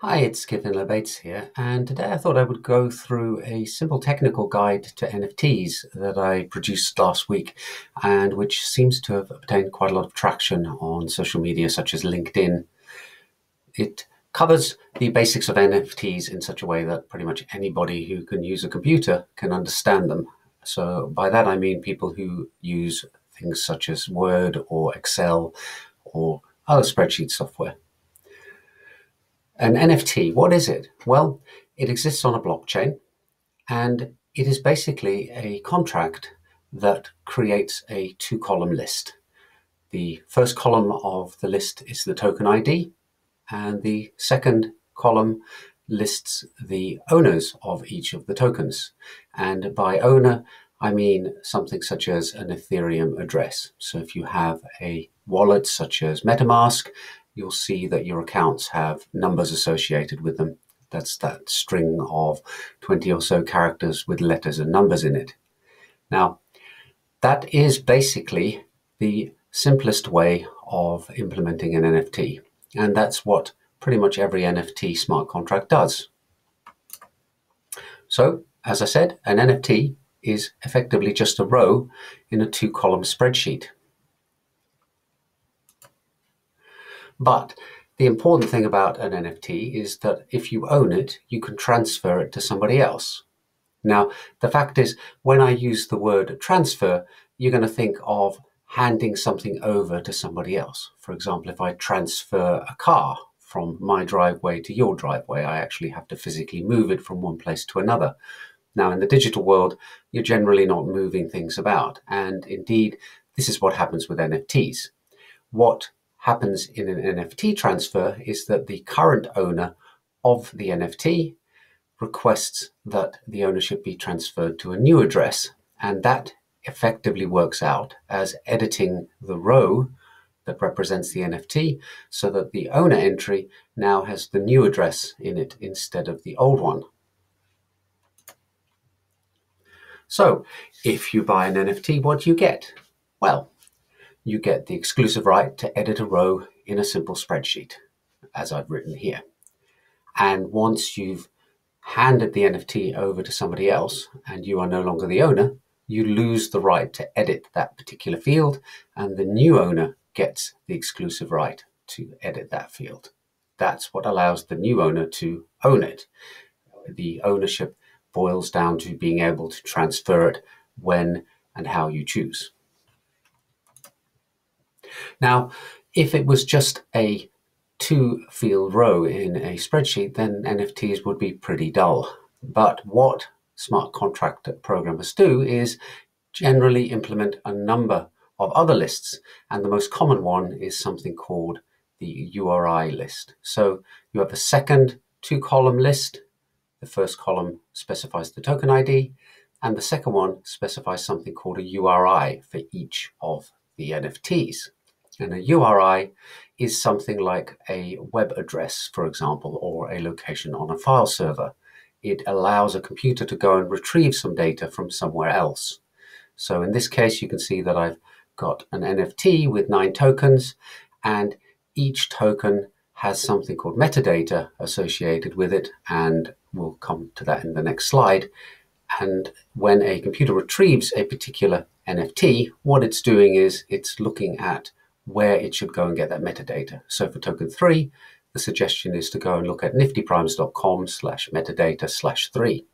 Hi, it's Kevin Lebates here, and today I thought I would go through a simple technical guide to NFTs that I produced last week, and which seems to have obtained quite a lot of traction on social media such as LinkedIn. It covers the basics of NFTs in such a way that pretty much anybody who can use a computer can understand them. So by that I mean people who use things such as Word or Excel or other spreadsheet software. An NFT, what is it? Well, it exists on a blockchain, and it is basically a contract that creates a two-column list. The first column of the list is the token ID, and the second column lists the owners of each of the tokens. And by owner, I mean something such as an Ethereum address. So if you have a wallet such as MetaMask, you'll see that your accounts have numbers associated with them. That's that string of 20 or so characters with letters and numbers in it. Now, that is basically the simplest way of implementing an NFT. And that's what pretty much every NFT smart contract does. So, as I said, an NFT is effectively just a row in a two-column spreadsheet. But the important thing about an NFT is that if you own it, you can transfer it to somebody else. Now, the fact is, when I use the word transfer, you're going to think of handing something over to somebody else. For example, if I transfer a car from my driveway to your driveway, I actually have to physically move it from one place to another. Now, in the digital world, you're generally not moving things about. And indeed, this is what happens with NFTs. What happens in an NFT transfer is that the current owner of the NFT requests that the ownership be transferred to a new address, and that effectively works out as editing the row that represents the NFT so that the owner entry now has the new address in it instead of the old one. So if you buy an NFT, what do you get? Well, you get the exclusive right to edit a row in a simple spreadsheet, as I've written here. And once you've handed the NFT over to somebody else and you are no longer the owner, you lose the right to edit that particular field, and the new owner gets the exclusive right to edit that field. That's what allows the new owner to own it. The ownership boils down to being able to transfer it when and how you choose. Now, if it was just a two-field row in a spreadsheet, then NFTs would be pretty dull. But what smart contract programmers do is generally implement a number of other lists, and the most common one is something called the URI list. So you have a second two-column list. The first column specifies the token ID, and the second one specifies something called a URI for each of the NFTs. And a URI is something like a web address, for example, or a location on a file server. It allows a computer to go and retrieve some data from somewhere else. So in this case, you can see that I've got an NFT with 9 tokens, and each token has something called metadata associated with it, and we'll come to that in the next slide. And when a computer retrieves a particular NFT, what it's doing is it's looking at where it should go and get that metadata. So for token 3, the suggestion is to go and look at niftyprimes.com/metadata/3.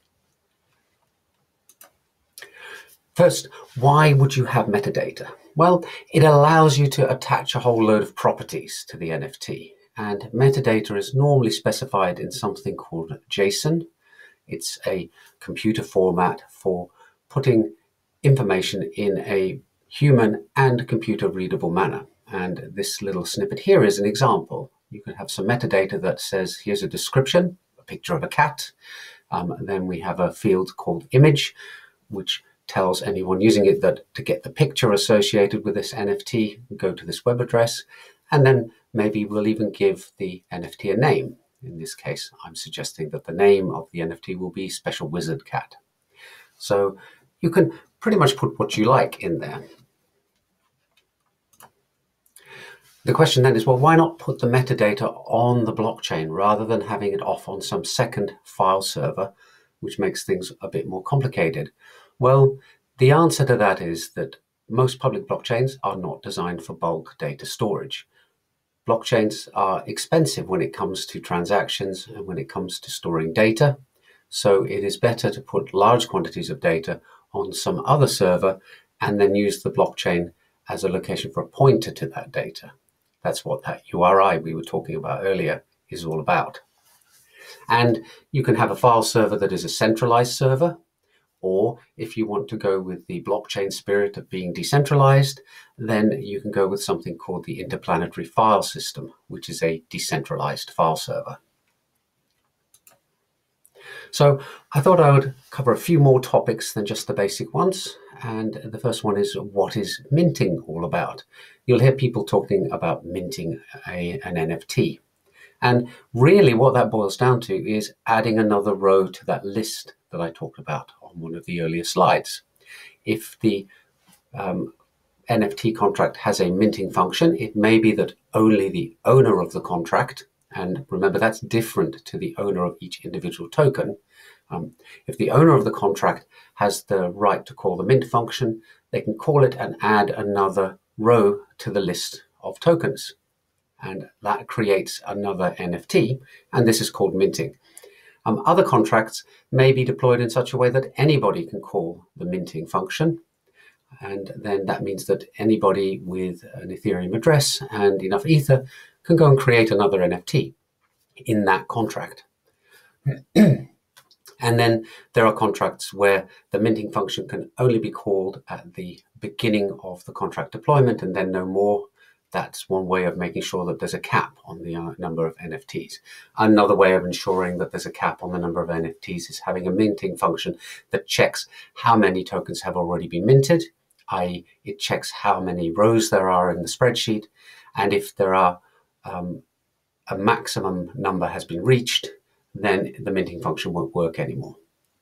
First, why would you have metadata? Well, it allows you to attach a whole load of properties to the NFT. And metadata is normally specified in something called JSON. It's a computer format for putting information in a human and computer readable manner. And this little snippet here is an example. You can have some metadata that says, here's a description, a picture of a cat. Then we have a field called image, which tells anyone using it that to get the picture associated with this NFT, go to this web address. And then maybe we'll even give the NFT a name. In this case, I'm suggesting that the name of the NFT will be Special Wizard Cat. So you can pretty much put what you like in there. The question then is, well, why not put the metadata on the blockchain rather than having it off on some second file server, which makes things a bit more complicated? Well, the answer to that is that most public blockchains are not designed for bulk data storage. Blockchains are expensive when it comes to transactions and when it comes to storing data. So it is better to put large quantities of data on some other server and then use the blockchain as a location for a pointer to that data. That's what that URI we were talking about earlier is all about. And you can have a file server that is a centralized server, or if you want to go with the blockchain spirit of being decentralized, then you can go with something called the interplanetary file system, which is a decentralized file server. So I thought I would cover a few more topics than just the basic ones. And the first one is, what is minting all about? You'll hear people talking about minting an NFT. And really what that boils down to is adding another row to that list that I talked about on one of the earlier slides. If the NFT contract has a minting function, it may be that only the owner of the contract, and remember that's different to the owner of each individual token. If the owner of the contract has the right to call the mint function, they can call it and add another row to the list of tokens. And that creates another NFT, and this is called minting. Other contracts may be deployed in such a way that anybody can call the minting function. And then that means that anybody with an Ethereum address and enough Ether can go and create another NFT in that contract. And then there are contracts where the minting function can only be called at the beginning of the contract deployment and then no more. That's one way of making sure that there's a cap on the number of NFTs. Another way of ensuring that there's a cap on the number of NFTs is having a minting function that checks how many tokens have already been minted, i.e. it checks how many rows there are in the spreadsheet, and if there are a maximum number has been reached, then the minting function won't work anymore.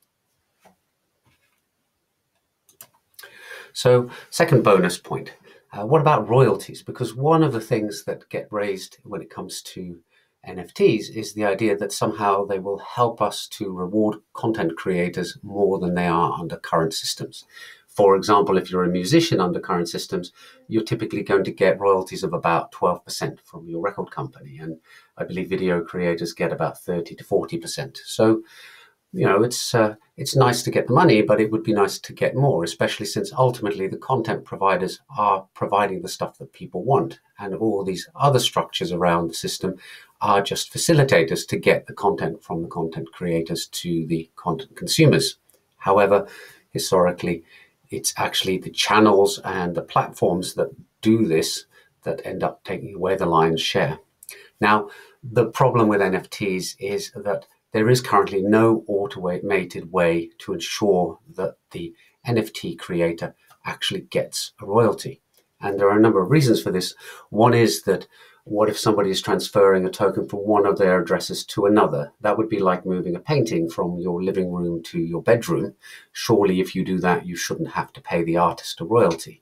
So, second bonus point. What about royalties? Because one of the things that get raised when it comes to NFTs is the idea that somehow they will help us to reward content creators more than they are under current systems. For example, if you're a musician under current systems, you're typically going to get royalties of about 12% from your record company. And I believe video creators get about 30 to 40%. So, you know, it's nice to get the money, but it would be nice to get more, especially since ultimately the content providers are providing the stuff that people want. And all these other structures around the system are just facilitators to get the content from the content creators to the content consumers. However, historically, it's actually the channels and the platforms that do this that end up taking away the lion's share. Now, the problem with NFTs is that there is currently no automated way to ensure that the NFT creator actually gets a royalty. And there are a number of reasons for this. One is that what if somebody is transferring a token from one of their addresses to another? That would be like moving a painting from your living room to your bedroom. Surely if you do that, you shouldn't have to pay the artist a royalty.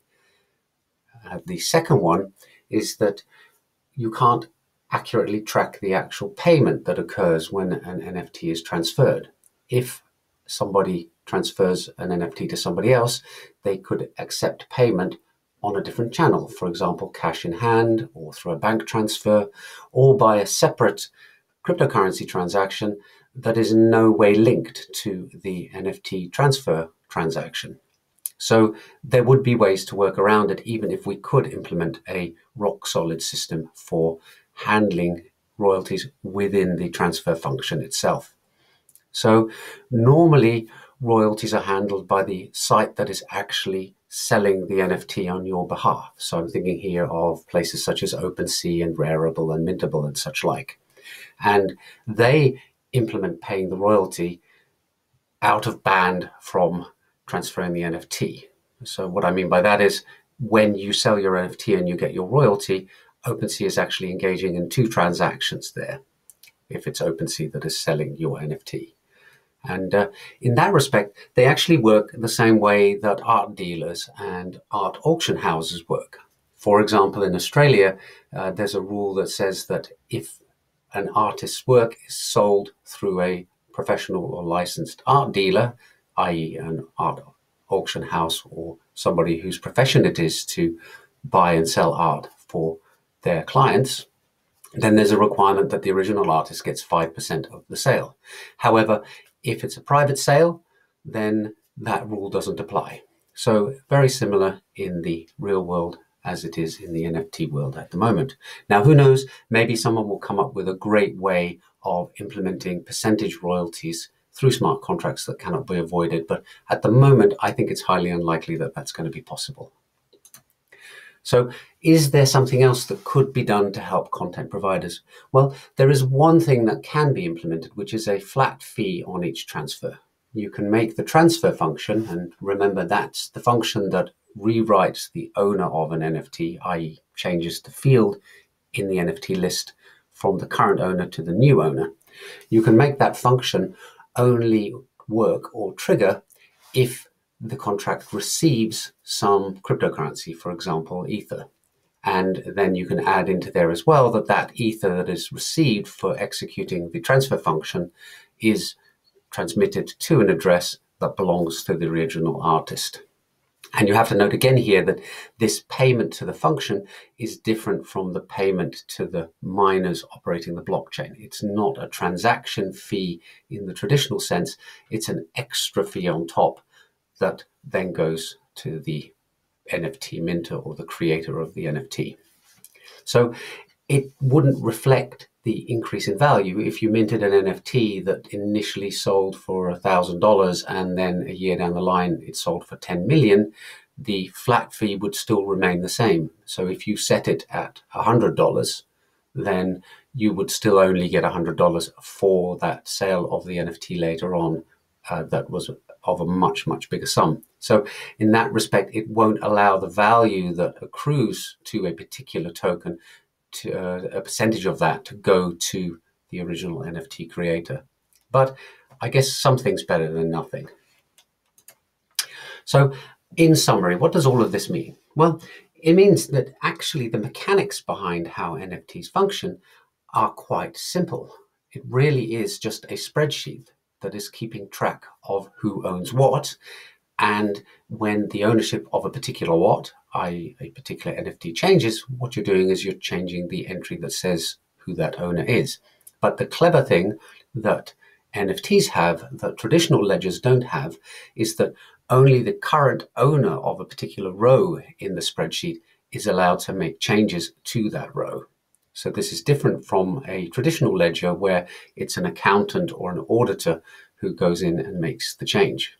The second one is that you can't accurately track the actual payment that occurs when an NFT is transferred. If somebody transfers an NFT to somebody else, they could accept payment on a different channel, for example, cash in hand or through a bank transfer or by a separate cryptocurrency transaction that is in no way linked to the NFT transfer transaction. So there would be ways to work around it, even if we could implement a rock-solid system for handling royalties within the transfer function itself. So normally royalties are handled by the site that is actually selling the NFT on your behalf. So I'm thinking here of places such as OpenSea and Rarible and Mintable and such like. And they implement paying the royalty out of band from transferring the NFT. So what I mean by that is when you sell your NFT and you get your royalty, OpenSea is actually engaging in two transactions there, if it's OpenSea that is selling your NFT. And in that respect, they actually work the same way that art dealers and art auction houses work. For example, in Australia, there's a rule that says that if an artist's work is sold through a professional or licensed art dealer, i.e. an art auction house or somebody whose profession it is to buy and sell art for their clients, then there's a requirement that the original artist gets 5% of the sale. However, if it's a private sale, then that rule doesn't apply. So very similar in the real world as it is in the NFT world at the moment. Now, who knows, maybe someone will come up with a great way of implementing percentage royalties through smart contracts that cannot be avoided. But at the moment, I think it's highly unlikely that that's going to be possible. So is there something else that could be done to help content providers? Well, there is one thing that can be implemented, which is a flat fee on each transfer. You can make the transfer function, and remember that's the function that rewrites the owner of an NFT, i.e. changes the field in the NFT list from the current owner to the new owner. You can make that function only work or trigger if the contract receives some cryptocurrency, for example, Ether. And then you can add into there as well that Ether that is received for executing the transfer function is transmitted to an address that belongs to the original artist. And you have to note again here that this payment to the function is different from the payment to the miners operating the blockchain. It's not a transaction fee in the traditional sense. It's an extra fee on top that then goes to the NFT minter or the creator of the NFT. So it wouldn't reflect the increase in value if you minted an NFT that initially sold for $1,000 and then a year down the line it sold for 10 million. The flat fee would still remain the same. So if you set it at $100, then you would still only get $100 for that sale of the NFT later on. That was of a much, much bigger sum. So in that respect, it won't allow the value that accrues to a particular token, to a percentage of that, to go to the original NFT creator. But I guess something's better than nothing. So in summary, what does all of this mean? Well, it means that actually the mechanics behind how NFTs function are quite simple. It really is just a spreadsheet that is keeping track of who owns what. And when the ownership of a particular what, i.e. a particular NFT changes, what you're doing is you're changing the entry that says who that owner is. But the clever thing that NFTs have that traditional ledgers don't have is that only the current owner of a particular row in the spreadsheet is allowed to make changes to that row. So this is different from a traditional ledger where it's an accountant or an auditor who goes in and makes the change.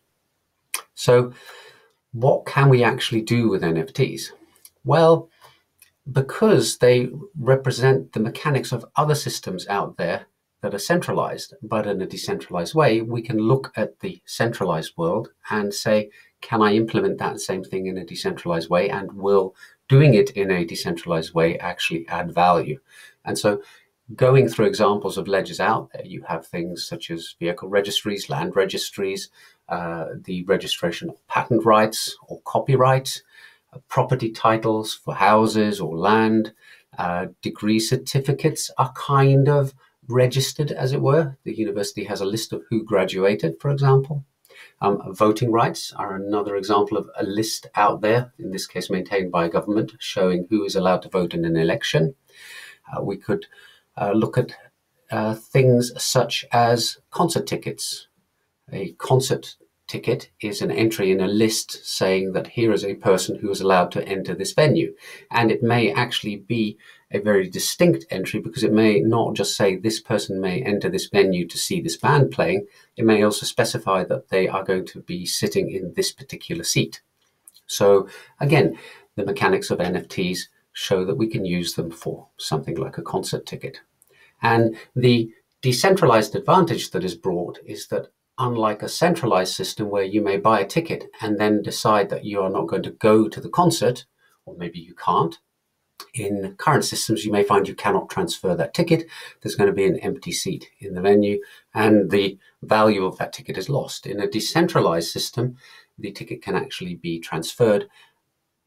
So what can we actually do with NFTs? Well, because they represent the mechanics of other systems out there that are centralized, but in a decentralized way, we can look at the centralized world and say, can I implement that same thing in a decentralized way? And will doing it in a decentralized way actually add value? And so going through examples of ledgers out there, you have things such as vehicle registries, land registries, the registration of patent rights or copyright, property titles for houses or land, degree certificates are kind of registered, as it were. The university has a list of who graduated, for example. Voting rights are another example of a list out there, in this case maintained by a government, showing who is allowed to vote in an election. We could look at things such as concert tickets. A concert ticket is an entry in a list saying that here is a person who is allowed to enter this venue. And it may actually be a very distinct entry because it may not just say this person may enter this venue to see this band playing. It may also specify that they are going to be sitting in this particular seat. So again, the mechanics of NFTs show that we can use them for something like a concert ticket. And the decentralized advantage that is brought is that unlike a centralized system where you may buy a ticket and then decide that you are not going to go to the concert, or maybe you can't, in current systems, you may find you cannot transfer that ticket. There's going to be an empty seat in the venue, and the value of that ticket is lost. In a decentralized system, the ticket can actually be transferred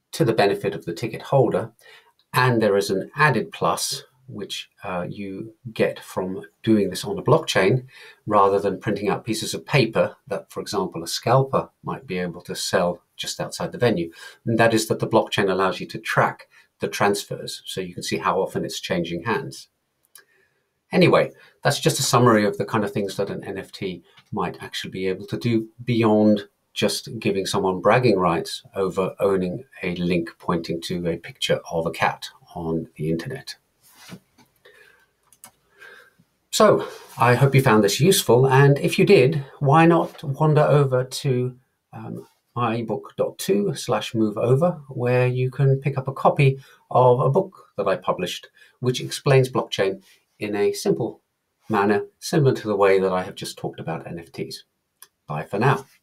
to the benefit of the ticket holder. And there is an added plus, which you get from doing this on a blockchain rather than printing out pieces of paper that, for example, a scalper might be able to sell just outside the venue. And that is that the blockchain allows you to track the transfers, so you can see how often it's changing hands. Anyway, that's just a summary of the kind of things that an NFT might actually be able to do beyond just giving someone bragging rights over owning a link pointing to a picture of a cat on the internet. So I hope you found this useful, and if you did, why not wander over to mybook.to/moveover, where you can pick up a copy of a book that I published, which explains blockchain in a simple manner, similar to the way that I have just talked about NFTs. Bye for now.